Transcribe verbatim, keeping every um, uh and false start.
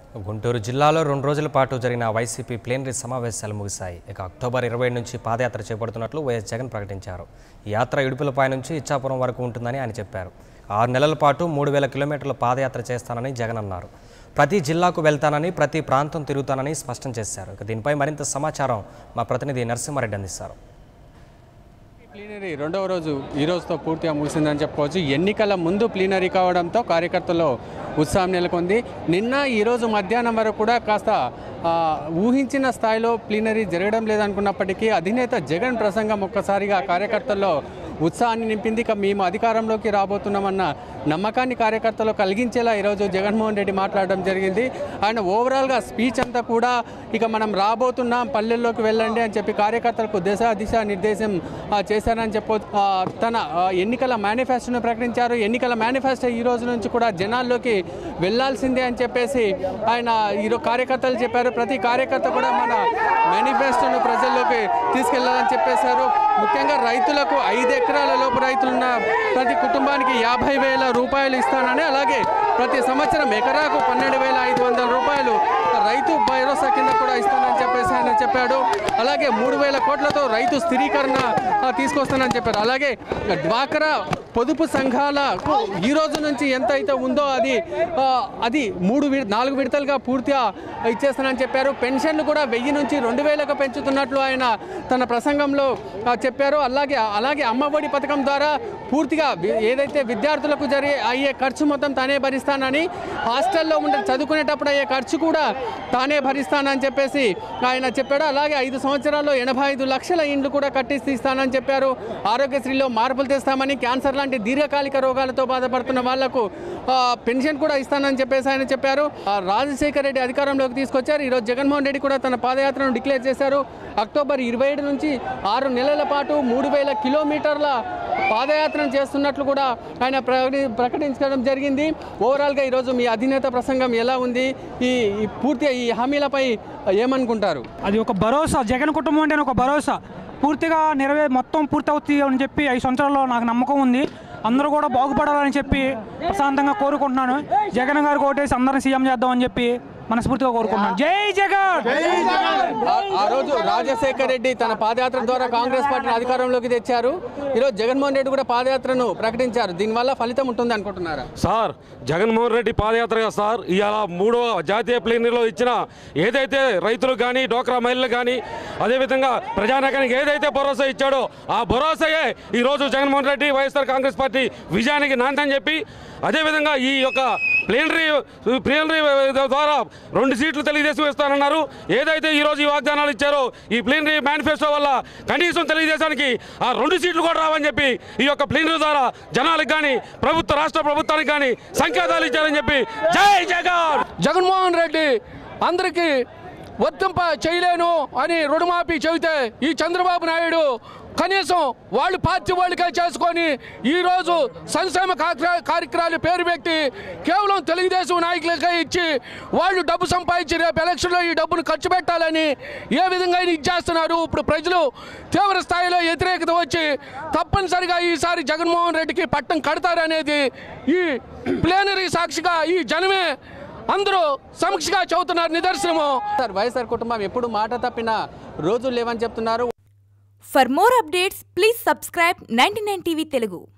గుంటూరు జిల్లాలో రెండు రోజుల పాటు జరిగిన వైసీపీ ప్లేనరీ సమావేశాలు ముగిశాయి. ఇక అక్టోబర్ ఇరవై నుంచి పాదయాత్ర చేపడుతున్నట్లు వైఎస్ జగన్ ప్రకటించారు. ఈ యాత్ర ఇడుపులపై నుంచి ఇచ్చాపురం వరకు ఉంటుందని ఆయన చెప్పారు. ఆరు నెలల పాటు మూడు వేల కిలోమీటర్ల పాదయాత్ర చేస్తానని జగన్ అన్నారు. ప్రతి జిల్లాకు వెళ్తానని, ప్రతి ప్రాంతం తిరుగుతానని స్పష్టం చేశారు. ఇక దీనిపై మరింత సమాచారం మా ప్రతినిధి నరసింహారెడ్డి అందిస్తారు. ప్లీనరీ రెండవ రోజు ఈ రోజుతో పూర్తిగా ముగిసిందని చెప్పుకోవచ్చు. ఎన్నికల ముందు ప్లీనరీ కావడంతో కార్యకర్తల్లో ఉత్సాహం నెలకొంది. నిన్న ఈరోజు మధ్యాహ్నం వరకు కూడా కాస్త ఊహించిన స్థాయిలో ప్లీనరీ జరగడం లేదనుకున్నప్పటికీ అధినేత జగన్ ప్రసంగం ఒక్కసారిగా కార్యకర్తల్లో ఉత్సాహాన్ని నింపింది. ఇక మేము అధికారంలోకి రాబోతున్నామన్న నమ్మకాన్ని కార్యకర్తలు కలిగించేలా ఈరోజు జగన్మోహన్ రెడ్డి మాట్లాడడం జరిగింది. ఆయన ఓవరాల్గా స్పీచ్ అంతా కూడా ఇక మనం రాబోతున్నాం, పల్లెల్లోకి వెళ్ళండి అని చెప్పి కార్యకర్తలకు దిశ దిశ నిర్దేశం చేశారని చెప్పు తన ఎన్నికల మేనిఫెస్టోను ప్రకటించారు. ఎన్నికల మేనిఫెస్టో ఈ రోజు నుంచి కూడా జనాల్లోకి వెళ్లాల్సిందే అని చెప్పేసి ఆయన ఈరోజు కార్యకర్తలు చెప్పారు. ప్రతి కార్యకర్త కూడా మన మేనిఫెస్టోను ప్రజల్లోకి తీసుకెళ్లాలని చెప్పేశారు. ముఖ్యంగా రైతులకు ఐదు ఎకరాల లోపు రైతులున్న ప్రతి కుటుంబానికి యాభై వేల రూపాయలు ఇస్తానని, అలాగే ప్రతి సంవత్సరం ఎకరాకు పన్నెండు వేల ఐదు వందల రూపాయలు రైతు భరోసా కింద కూడా ఇస్తానని చెప్పేసి ఆయన చెప్పాడు. అలాగే మూడు వేల కోట్లతో రైతు స్థిరీకరణ తీసుకొస్తానని చెప్పారు. అలాగే డ్వాక్రా పొదుపు సంఘాలకు ఈ రోజు నుంచి ఎంత అయితే ఉందో అది అది మూడు నాలుగు విడతలుగా పూర్తిగా ఇచ్చేస్తానని చెప్పారు. పెన్షన్లు కూడా వెయ్యి నుంచి రెండు వేలకు పెంచుతున్నట్లు ఆయన తన ప్రసంగంలో చెప్పారు. అలాగే అలాగే అమ్మఒడి పథకం ద్వారా పూర్తిగా ఏదైతే విద్యార్థులకు జరిగే అయ్యే ఖర్చు మొత్తం తానే భరిస్తానని, హాస్టల్లో ఉండే చదువుకునేటప్పుడు అయ్యే ఖర్చు కూడా తానే భరిస్తానని చెప్పేసి ఆయన చెప్పాడు. అలాగే ఐదు సంవత్సరాల్లో ఎనభై ఐదు లక్షల ఇండ్లు కూడా కట్టిస్తూ ఇస్తానని చెప్పారు. ఆరోగ్యశ్రీలో మార్పులు తెస్తామని, క్యాన్సర్ లాంటి దీర్ఘకాలిక రోగాలతో బాధపడుతున్న వాళ్లకు పెన్షన్ కూడా ఇస్తానని చెప్పేసి ఆయన చెప్పారు. రాజశేఖర రెడ్డి అధికారంలోకి తీసుకొచ్చారు. ఈరోజు జగన్మోహన్ రెడ్డి కూడా తన పాదయాత్రను డిక్లేర్ చేశారు. అక్టోబర్ ఇరవై ఏడు నుంచి ఆరు నెలల పాటు మూడు వేల కిలోమీటర్ల పాదయాత్రను చేస్తున్నట్లు కూడా ఆయన ప్రకటించడం జరిగింది. ఓవరాల్గా ఈరోజు మీ అధినేత ప్రసంగం ఎలా ఉంది? ఈ పూర్తిగా ఈ హామీలపై ఏమనుకుంటారు? అది ఒక భరోసా, జగన్ కుటుంబం అంటే ఒక భరోసా పూర్తిగా నెరవే మొత్తం పూర్తవుతుంది అని చెప్పి ఐదు సంవత్సరాల్లో నాకు నమ్మకం ఉంది. అందరూ కూడా బాగుపడాలని చెప్పి ప్రశాంతంగా కోరుకుంటున్నాను. జగన్ గారికి ఓటేసి అందరిని సీఎం చేద్దామని చెప్పి మనస్ఫూర్తిగా కోరుకుంటున్నాను. జై జగన్. ఆ రోజు రాజశేఖర రెడ్డి తన పాదయాత్ర ద్వారా కాంగ్రెస్ పార్టీని అధికారంలోకి తెచ్చారు. ఈరోజు జగన్మోహన్ రెడ్డి కూడా పాదయాత్రను ప్రకటించారు. దీనివల్ల ఫలితం ఉంటుంది అనుకుంటున్నారా? సార్, జగన్మోహన్ రెడ్డి పాదయాత్రగా సార్ ఇవాళ మూడవ జాతీయ ప్లీనరీలో ఇచ్చిన ఏదైతే రైతులకు కానీ, డోక్రా మహిళలకు కానీ, అదేవిధంగా ప్రజానీకానికి ఏదైతే భరోసా ఇచ్చాడో ఆ భరోసాయే ఈరోజు జగన్మోహన్ రెడ్డి వైఎస్ఆర్ కాంగ్రెస్ పార్టీ విజయానికి నాందని చెప్పి, అదేవిధంగా ఈ యొక్క ప్లీనరీ ప్లీనరీ ద్వారా రెండు సీట్లు తెలుగుదేశం ఇస్తానన్నారు. ఏదైతే ఈరోజు ఈ వాగ్దానాలు ఇచ్చారో ఈ ప్లీనరీ మేనిఫెస్టో వల్ల కనీసం తెలుగుదేశానికి ఆ రెండు సీట్లు కూడా రావని చెప్పి ఈ యొక్క ప్లీనరీ ద్వారా జనాలకు కానీ, ప్రభుత్వ రాష్ట్ర ప్రభుత్వానికి కానీ సంకేతాలు ఇచ్చారని చెప్పి జై జగన్. జగన్మోహన్ రెడ్డి అందరికీ వర్తింప చేయలేను అని రుణమాఫీ చెబితే ఈ చంద్రబాబు నాయుడు కనీసం వాళ్ళు పార్టీ వాళ్ళకే చేసుకొని ఈరోజు సంక్షేమ కార్యక్రమాలు పేరు పెట్టి కేవలం తెలుగుదేశం నాయకులకే ఇచ్చి వాళ్ళు డబ్బు సంపాదించి రేపు ఎలక్షన్లో ఈ డబ్బును ఖర్చు పెట్టాలని ఏ విధంగా ఇచ్చేస్తున్నారు. ఇప్పుడు ప్రజలు తీవ్ర స్థాయిలో వ్యతిరేకత వచ్చి తప్పనిసరిగా ఈసారి జగన్మోహన్ రెడ్డికి పట్టం కడతారనేది ఈ ప్లేనరీ సాక్షిగా ఈ జనమే అందరూ సమక్షిగా చెబుతున్నారు నిదర్శనము. వైఎస్ఆర్ కుటుంబం ఎప్పుడు మాట తప్పిన రోజులు లేవని చెప్తున్నారు. For more updates, please subscribe ninety-nine T V Telugu.